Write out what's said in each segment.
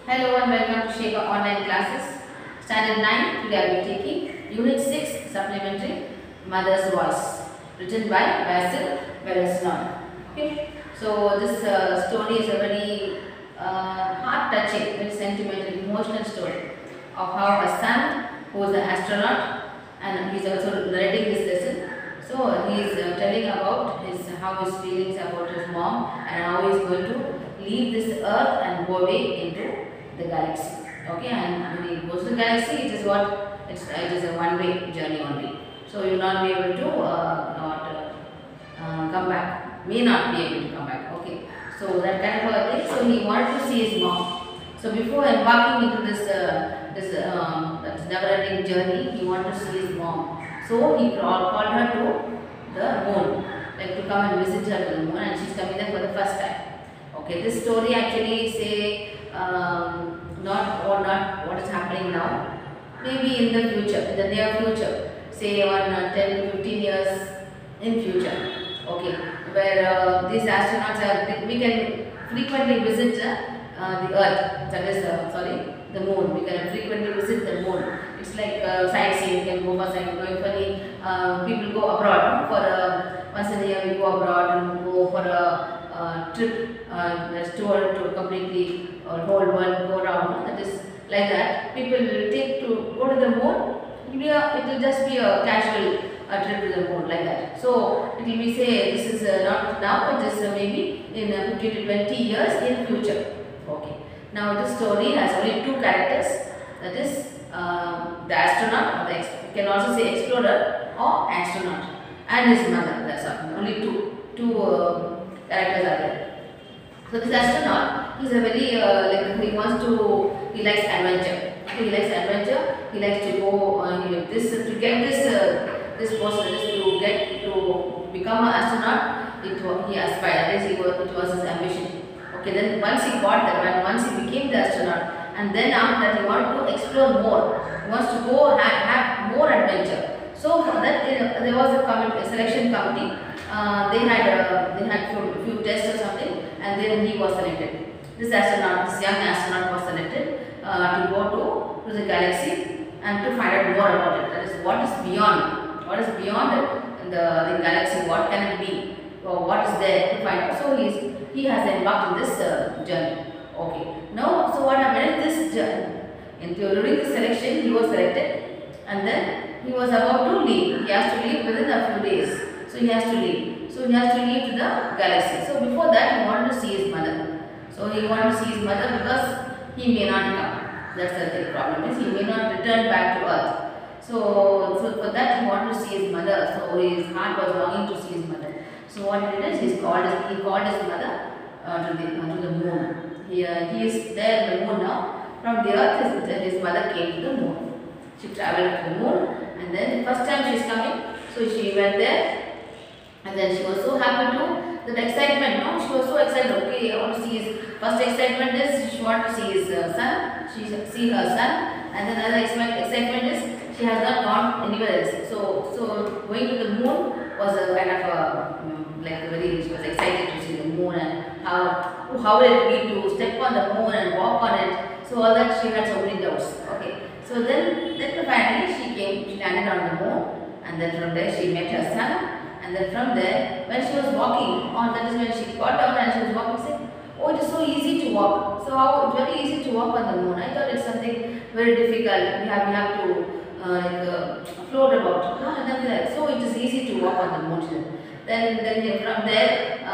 Hello and welcome to Shaker Online Classes. Standard 9, today I will be taking Unit 6 Supplementary Mother's Voice, written by Basil Beresnon. Okay, so this story is a very heart-touching, very sentimental, emotional story of how a son who is an astronaut and he is also narrating this lesson. So he is telling about how his feelings about his mom and how he is going to leave this earth and go away into the galaxy. Okay, and when he goes to the galaxy, it is a one-way journey only. So you will not be able to not come back. May not be able to come back. Okay, so that kind of a thing. So he wanted to see his mom. So before embarking into this never-ending journey, he wanted to see his mom. So he called her to the moon, like to come and visit her to the moon, and she's coming there for the first time. Okay, this story actually say not what is happening now. Maybe in the future, in the near future, say on 10 to 15 years in future. Okay, where these astronauts are, we can frequently visit the Earth. That is the moon. We can frequently visit the moon. It's like sightseeing. You can go for sightseeing. Going for the people go abroad for once in a year. We go abroad and go for a trip, that's tour to completely whole world go around. That is like that. People will take to go to the moon. It will just be a casual trip to the moon like that. So it will be say this is not now, it is maybe in 15 to 20 years in future. Okay. Now this story has only two characters. That is the astronaut, or you can also say explorer or astronaut, and his mother. That's all. Only two characters are there. So this astronaut, he's a very he likes adventure. He likes adventure. He likes to go to get this post, to get to become an astronaut. He aspired. That is, it was his ambition. Okay, then once he got that, and once he became the astronaut, and then after that he wanted to explore more. He wants to go have more adventure. So for that there was a selection committee. They had few tests or something, and then he was selected. This young astronaut was selected to go to the galaxy and to find out more about it. That is, what is beyond the galaxy, what can it be, or what is there to find out. So he has embarked on this journey. Okay. Now, so what happened is this journey, during the selection, he was selected, and then he was about to leave. He has to leave within a few days. So he has to leave. So he has to leave to the galaxy. So before that, he wanted to see his mother. So he wanted to see his mother because he may not come. That's the problem is he may not return back to Earth. So for that he wanted to see his mother. So his heart was longing to see his mother. So what he did is he called his mother to the moon. He is there in the moon now. From the Earth, his mother came to the moon. She travelled to the moon, and then the first time she is coming, so she went there, and then she was so happy to that excitement. No, she was so excited. Okay, I want to see his first excitement is she wanted to see his son. She see her son, and then another excitement is she has not gone anywhere else. So going to the moon was a kind of she was excited to see the moon and how will it be to step on the moon and walk on it. So all that she had so many doubts. Okay, so then finally she landed on the moon, and then from there she met her son. And then from there, when she was walking on, that is when she got down and she was walking, said, "Oh, it is so easy to walk. So how it's very easy to walk on the moon. I thought it's something very difficult. We have to float about. No, nothing like that. So it is easy to walk on the moon." Then from there,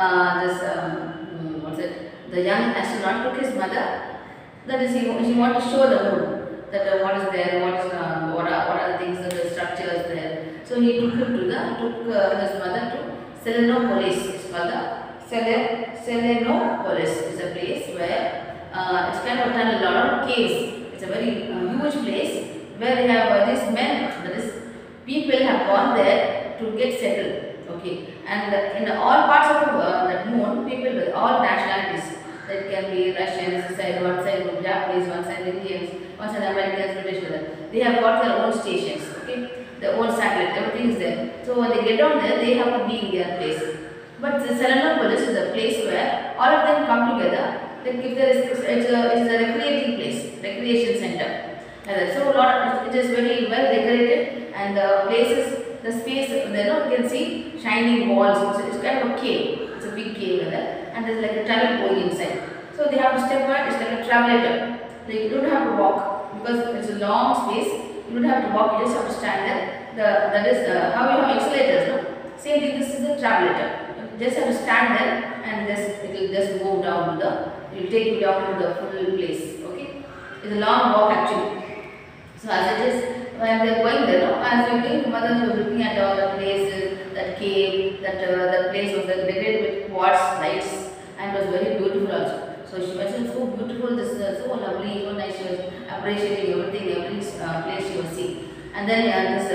the young astronaut took his mother. That is, he wanted to show the moon that what is there, what are the things, the structures there. So he took his mother to Selenopolis. It's called the Selenopolis. It's a place where it's kind of done a lot of caves. It's a very huge place where they have these men, that is, people have gone there to get settled. Okay, and in all parts of that moon, people with all nationalities. That can be Russians, one side Japanese, one side Indians, one side Americans, British. They have got their own stations. Okay, their own satellite. Everything is there. So when they get down there, they have to be in their place. But the Selenopolis is a place where all of them come together Like if there is, it's a recreating place, recreation center. So a lot, it is very well decorated, and the places, the space, you can see shining walls. It's kind of a cave. It's a big cave there, and there's like a tunnel going inside. So they have to step out. It's like a travelator. Like you don't have to walk because it's a long space. You don't have to walk. You just have to stand there. That is how you have accelerators. No? Same thing. This is a travelator. You just have to stand there, and it will just move down to the. It will take you down to the full place. Okay, it's a long walk actually. So as it is, when they are going there, no? As we were going, mother was looking at all the places, that cave, the place was decorated with quartz lights, and was very beautiful also. So she mentioned, so beautiful, this is so lovely, so nice. She was appreciating everything, every place she was seeing. And then this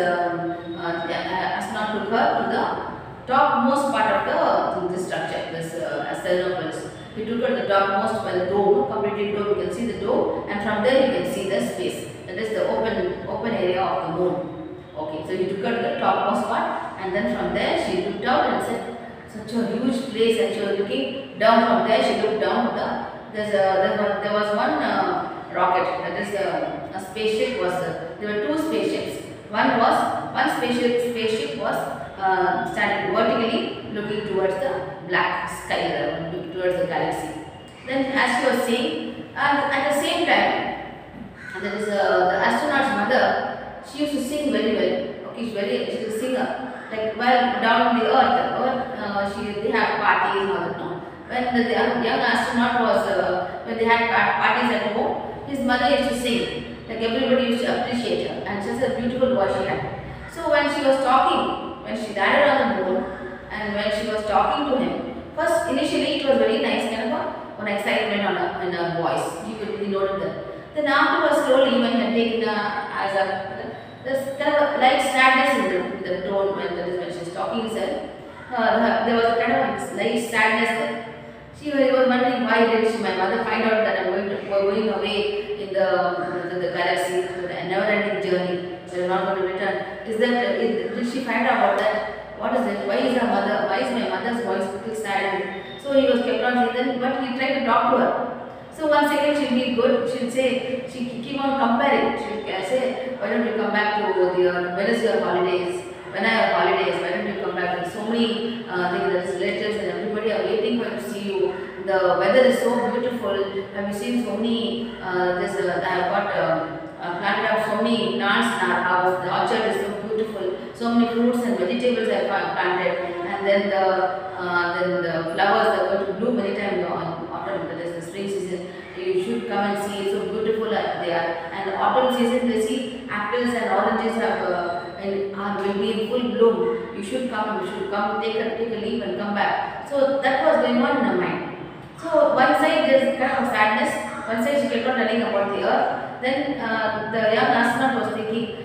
astronaut took her to the topmost part of the structure, this Astronopolis. He took her to the topmost by the dome, completely dome. You can see the dome, and from there you can see the space. That is the open area of the moon. Okay, so he took her to the topmost part, and then from there she looked out and said, such a huge place, and she was looking down from there. She looked down to there was one rocket, that is a spaceship was there were two spaceships. One spaceship was standing vertically looking towards the black sky, looking towards the galaxy. Then as she was seeing, at the same time, there is the astronaut's mother. She used to sing very well. Okay, she's a singer. Like while down on the earth, they have parties and all that. No? When the young astronaut was, when they had parties at home, his mother used to sing. Like everybody used to appreciate her, and just a beautiful voice she had. So when she was talking, when she landed on the moon, and when she was talking to him, first initially it was very nice, kind of an excitement in her voice. You could really notice that. Then afterwards, slowly, when he had taken as a there's kind of light sadness in the tone when she's talking herself. There was a kind of light sadness there. She was wondering why did my mother find out that we're going away in the galaxy, a never-ending journey. We're not going to return. Did she find out about that? What is it? Why is my mother's voice a little sad? So he was kept on saying that, but he tried to talk to her. So one second she'll be good, she'll say, she keep on comparing. She'll say, why don't you come back to when is your holidays? When are your holidays? Why don't you come back? There's so many things, relatives and everybody are waiting for to see you. The weather is so beautiful. Have you seen so many, I have got planted out so many plants in our house. The orchard is so beautiful. So many fruits and vegetables I have planted. And then the flowers are going to bloom many times in autumn. That is the spring season. You should come and see. So beautiful they are. And the autumn season, they see apples and oranges will be in full bloom. You should come. Take a leave and come back. So that was going on in her mind. So one side there is kind of sadness. One side she kept on telling about the earth. Then the young astronaut was thinking,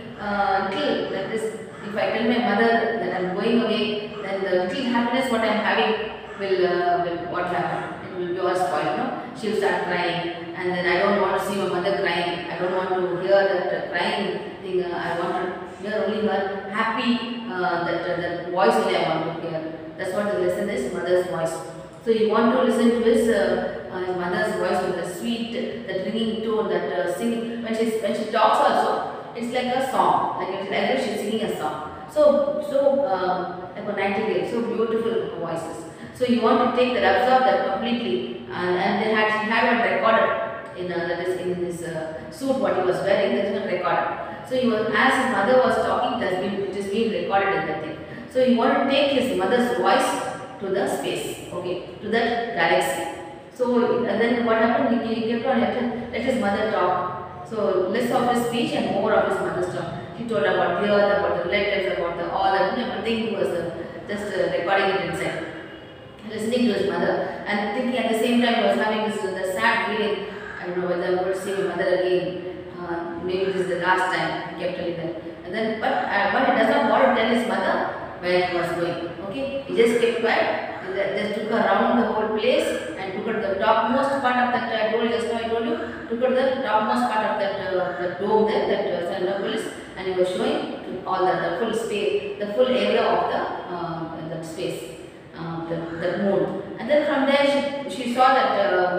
if I tell my mother that I'm going away, then the little happiness what I'm having will what happen? It will be all spoiled. No? She'll start crying, and then I don't want to see my mother crying. I don't want to hear that crying thing. I want to hear only her happy that voice only I want to hear. That's what the lesson is, mother's voice. So you want to listen to his mother's voice with the sweet, that ringing tone, that singing. When she talks also, it's like a song, like if she's singing a song. So like a nightingale, so beautiful voices. So you want to take that, absorb that completely, and she had one recorder in this suit what he was wearing. There's one recorder. So as his mother was talking, it is being recorded in that thing. So he wanted to take his mother's voice to the space, okay, to that galaxy. So then what happened? He kept on let his mother talk. So less of his speech and more of his mother's talk. He told about the earth, about the relatives, about all that, everything. He was just recording it inside, listening to his mother, and thinking at the same time he was having the sad feeling. I don't know whether I'm going to see my mother again. Maybe this is the last time. He kept telling that. And then, but he does not want to tell his mother where he was going. Okay, he just kept quiet. He just took her around the whole place and took her to the topmost part of that. I told you, took her to the topmost part of that the dome there, that Astronopolis, and he was showing to all the full space, the full area of the space, the moon. And then from there she saw that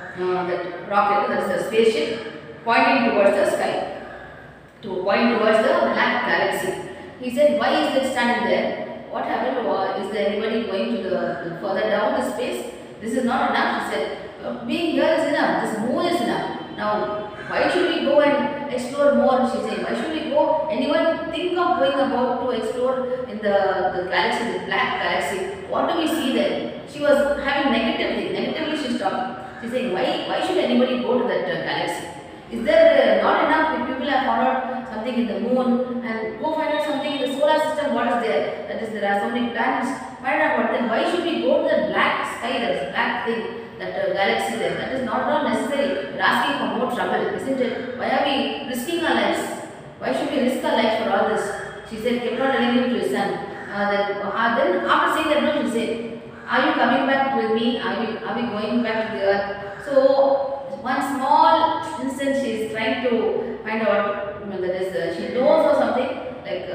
that rocket, that is a spaceship, pointing towards the sky, to point towards the black galaxy. He said, why is it standing there? What happened? Is there anybody going to the further down the space? This is not enough. He said, being here is enough. This moon is enough. Now, why should we go and explore more? She said, why should we go? Anyone think of going about to explore in the galaxy, the black galaxy? What do we see there? She was having negatively she's talking. She's saying, why should anybody go to that galaxy? Is there not enough if people have found out something in the moon and go find out something in the solar system? What is there? That is, there are so many planets. Find out what then? Why should we go to the black sky, that black thing, that galaxy there? That is not at all necessary. We're asking for more trouble, isn't it? Why are we risking our lives? Why should we risk our lives for all this? She said, kept on telling him to his son. Then after saying that, no, she said, are you coming back with me? Are we going back to the earth? So one small instance, she is trying to find out, that is, she knows or something, like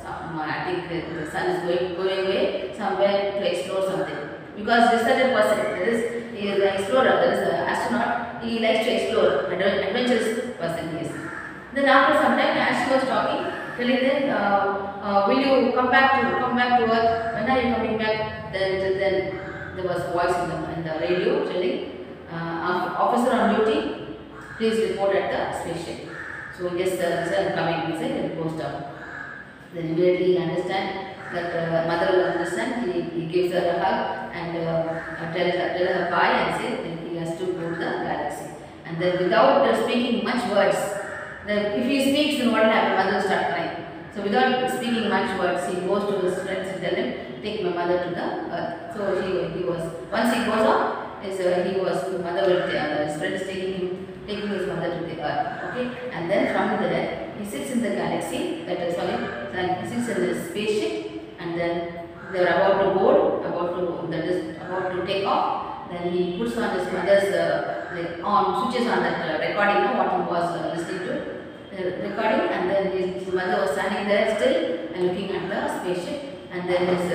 I think the son is going away somewhere to explore something. Because this certain person, that is, he is an explorer, that is an astronaut, he likes to explore, adventurous person he is. Then after some time, as she was talking, telling them, will you come back to earth? When are you coming back? Then there was a voice in the radio telling, officer on duty, please report at the spaceship. So yes, sir, I'm coming. He said, and goes down. Then immediately he understand that mother will understand. He gives her a hug and tell her bye and say that he has to go to the galaxy. And then without speaking much words, if he speaks, then what will happen? Mother will start crying. So without speaking much words, he goes to his friends and tell him, take my mother to the earth. So he was, once he goes off, his mother will, his friends taking his mother to the earth. Okay, and then from there he sits in the galaxy. Then he sits in the spaceship, and then they are about to board, about to take off. Then he puts on his mother's switches on that recording, what he was listening to, recording, and then his mother was standing there still and looking at the spaceship, and then his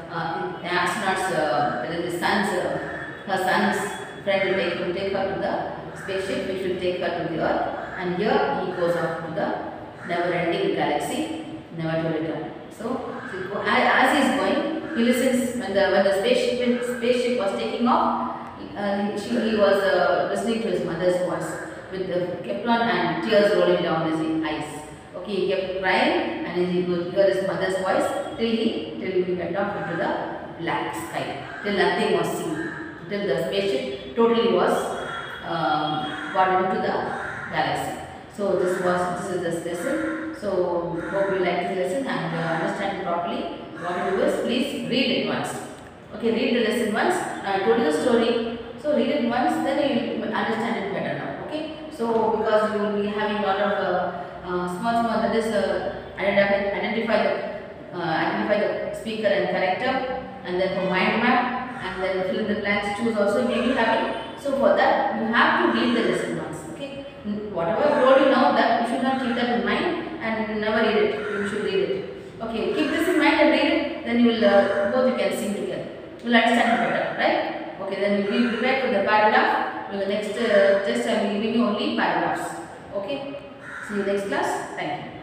astronauts, his sons. Her son's friend will take her to the spaceship, which will take her to the earth, and here he goes off to the never-ending galaxy, never to return. So as he is going, he listens when the spaceship was taking off. He was listening to his mother's voice with the kept on and tears rolling down his eyes. Okay, he kept crying, and he could hear his mother's voice till he went off into the black sky, till nothing was seen. Till the spaceship totally was got into the galaxy. So this is this lesson. So hope you like this lesson and understand it properly. What you do is please read it once. Okay, read the lesson once. I told you the story. So read it once, then you will understand it better now. Okay. So because you will be having a lot of small that is identify the speaker and character, and then for mind map. And then fill in the blanks, choose also you may be having. So for that you have to read the lesson once. Okay, whatever I told you now, that you should not keep that in mind and never read it. You should read it. Okay, keep this in mind and read it. Then you will both you can sing together. You will understand it better, right? Okay, then we will be prepared for the paragraph. The next test I am giving you only paragraphs. Okay. See you next class. Thank you.